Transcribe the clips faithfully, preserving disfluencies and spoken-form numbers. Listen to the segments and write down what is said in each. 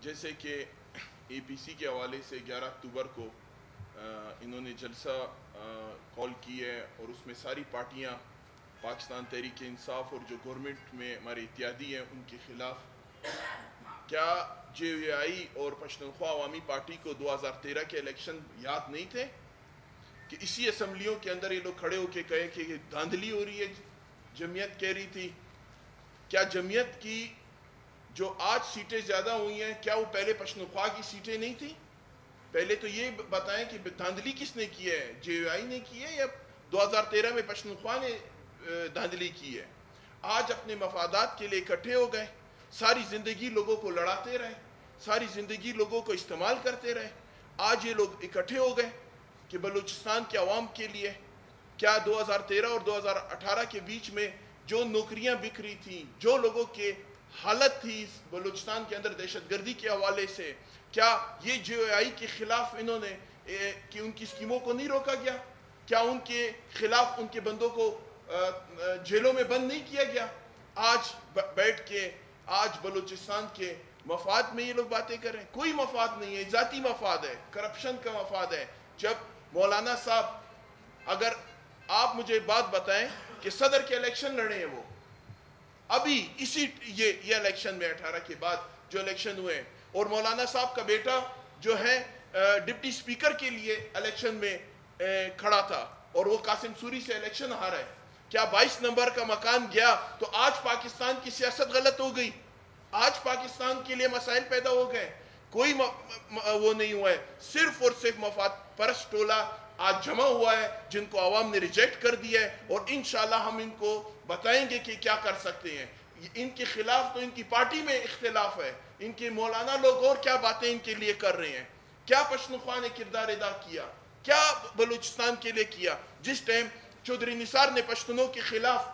جیسے کہ اے پی سی کے حوالے سے گیارہ اکتوبر کو انہوں نے جلسہ کال کی ہے اور اس میں ساری پارٹیاں پاکستان تحریک انصاف اور جو گورنمنٹ میں ہمارے اتحادی ہیں ان کے خلاف، کیا جے یو آئی اور پشتونخوا عوامی پارٹی کو دو ہزار تیرہ کے الیکشن یاد نہیں تھے کہ اسی اسمبلیوں کے اندر یہ لوگ کھڑے ہو کے کہے کہ یہ دھاندلی ہو رہی ہے؟ جمعیت کہہ رہی تھی، کیا جمعیت کی جو آج سیٹیں زیادہ ہوئی ہیں کیا وہ پہلے پشتونخوا کی سیٹیں نہیں تھیں؟ پہلے تو یہ بتائیں کہ دھاندلی کس نے کی ہے، جے یو آئی نے کی ہے یا دو ہزار تیرہ میں پشتونخوا نے دھاندلی کی ہے؟ آج اپنے مفادات کے لیے اکٹھے ہو گئے، ساری زندگی لوگوں کو لڑاتے رہے، ساری زندگی لوگوں کو استعمال کرتے رہے، آج یہ لوگ اکٹھے ہو گئے کہ بلوچستان کے عوام کے لیے کیا دو ہزار تیرہ اور دو ہزار اٹھارہ کے بیچ میں جو نوکریاں بک رہی تھیں، جو لوگوں کے حالت تھی بلوچستان کے اندر دہشت گردی کے حوالے سے، کیا یہ جے او آئی کے خلاف انہوں نے کہ ان کی اسکیموں کو نہیں روکا گیا؟ کیا ان کے خلاف ان کے بندوں کو جیلوں میں بند نہیں کیا گیا؟ آج بیٹھ کے آج بلوچستان کے مفاد میں یہ لوگ باتیں کر رہے ہیں۔ کوئی مفاد نہیں ہے، ذاتی مفاد ہے، کرپشن کا مفاد ہے۔ جب مولانا صاحب، اگر آپ مجھے بات بتائیں کہ صدر کے الیکشن لڑے ہیں وہ ابھی اسی یہ یہ الیکشن میں اٹھارہ کے بعد جو الیکشن ہوئے، اور مولانا صاحب کا بیٹا جو ہے ڈپٹی سپیکر کے لیے الیکشن میں کھڑا تھا اور وہ قاسم سوری سے الیکشن ہارا ہے، کیا بائیس نمبر کا مکان گیا تو آج پاکستان کی سیاست غلط ہو گئی؟ آج پاکستان کے لیے مسائل پیدا ہو گئے؟ کوئی وہ نہیں ہوا ہے، صرف اور صرف مفاد پرست ٹولہ آج جمع ہوا ہے جن کو عوام نے ریجیکٹ کر دیا ہے، اور انشاءاللہ ہم ان کو بتائیں گے کہ کیا کر سکتے ہیں۔ ان کے خلاف تو ان کی پارٹی میں اختلاف ہے، ان کے مولانا لوگ اور کیا باتیں ان کے لیے کر رہے ہیں۔ کیا پشتونخوا نے کردار ادا کیا؟ کیا بلوچستان کے لیے کیا؟ جس ٹائم چودھری نثار نے پشتونوں کے خلاف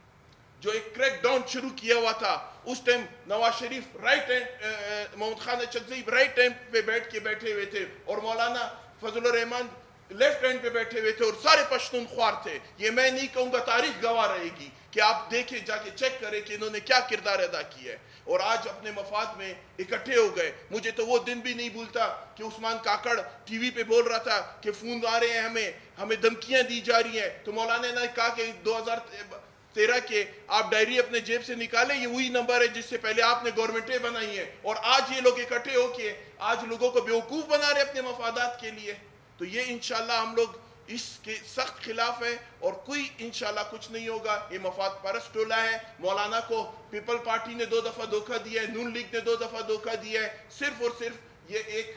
جو ایک کریک ڈاؤن شروع کیا ہوا تھا، اس time Nawaz Sharif right hand, Muhammad Khan Achakzai right hand پہ بیٹھ کے بیٹھے ہوئے تھے اور مولانا فضل الرحمان لیفٹ ہینڈ پہ بیٹھے ہوئے تھے، اور سارے پشتون خوار تھے۔ یہ میں نہیں کہوں گا، تاریخ گواہ رہے گی کہ آپ دیکھیں، جا کے چیک کریں کہ انہوں نے کیا کردار ادا کیا ہے، اور آج اپنے مفاد میں اکٹھے ہو گئے۔ مجھے تو وہ دن بھی نہیں بھولتا کہ عثمان کاکڑ ٹی وی پہ بول رہا تھا کہ فون آ رہے ہیں، ہمیں ہمیں دھمکیاں دی جا رہی ہیں، تو مولانا نے کہا کہ دو ہزار تیرہ کے آپ ڈائری اپنے جیب سے نکالیں، یہ وہی نمبر ہے جس سے پہلے آپ نے گورنمنٹیں بنائی ہیں، اور آج یہ لوگ اکٹھے ہو کے آج لوگوں کو بیوقوف بنا رہے اپنے مفادات کے لیے۔ تو یہ انشاءاللہ ہم لوگ اس کے سخت خلاف ہیں، اور کوئی انشاءاللہ کچھ نہیں ہوگا۔ یہ مفاد پرست ٹولہ ہے۔ مولانا کو پیپل پارٹی نے دو دفعہ دھوکہ دیا ہے، نون لیگ نے دو دفعہ دھوکہ دیا ہے، صرف اور صرف یہ ایک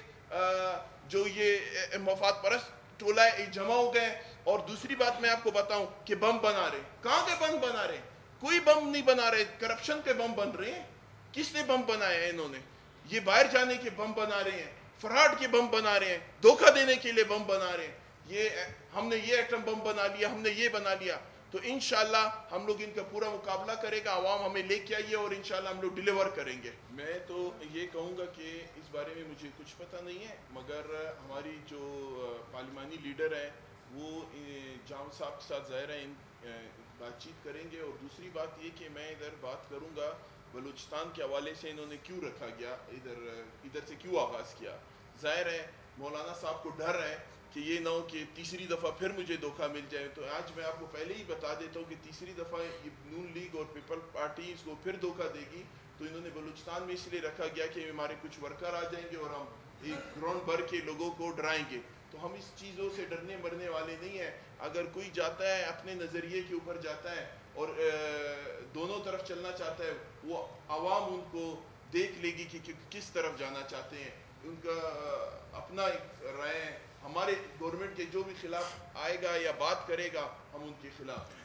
جو یہ مفاد پرست ٹولہ ہے یہ جمع ہو گئے۔ اور دوسری بات میں آپ کو بتاؤں کہ بم بنا رہے، کہاں کے بم بنا رہے؟ کوئی بم نہیں بنا رہے، کرپشن کے بم بن رہے ہیں۔ کس نے بم بنایا ہے؟ انہوں نے یہ باہر جانے کے بم بنا رہے ہیں، فراڈ کے بم بنا رہے ہیں، دھوکہ دینے کے لیے بم بنا رہے ہیں۔ یہ ہم نے یہ ایٹم بم بنا لیا، ہم نے یہ بنا لیا، تو انشاءاللہ ہم لوگ ان کا پورا مقابلہ کرے گا، عوام ہمیں لے کے آئیے اور انشاءاللہ ہم لوگ ڈیلیور کریں گے۔ میں تو یہ کہوں گا کہ اس بارے میں مجھے کچھ پتہ نہیں ہے، مگر ہماری جو پارلیمانی لیڈر ہیں وہ جام صاحب کے ساتھ ظاہر ہے بات چیت کریں گے۔ اور دوسری بات یہ کہ میں ادھر بات کروں گا بلوچستان کے حوالے سے انہوں نے کیوں رکھا گیا، ادھر ادھر سے کیوں آغاز کیا۔ ظاہر ہے مولانا صاحب کو ڈر ہے کہ یہ نہ ہو کہ تیسری دفعہ پھر مجھے دھوکہ مل جائے، تو آج میں آپ کو پہلے ہی بتا دیتا ہوں کہ تیسری دفعہ نون لیگ اور پیپل پارٹی اس کو پھر دھوکہ دے گی۔ تو انہوں نے بلوچستان میں اس لیے رکھا گیا کہ ہمارے کچھ ورکر آ جائیں گے اور ہم ایک گراؤنڈ بھر کے لوگوں کو ڈرائیں گے، تو ہم اس چیزوں سے ڈرنے مرنے والے نہیں ہیں۔ اگر کوئی جاتا ہے اپنے نظریے کے اوپر جاتا ہے اور دونوں طرف چلنا چاہتا ہے، وہ عوام ان کو دیکھ لے گی کہ کس طرف جانا چاہتے ہیں، ان کا اپنا ایک رائے ہے۔ ہمارے گورنمنٹ کے جو بھی خلاف آئے گا یا بات کرے گا، ہم ان کے خلاف ہیں۔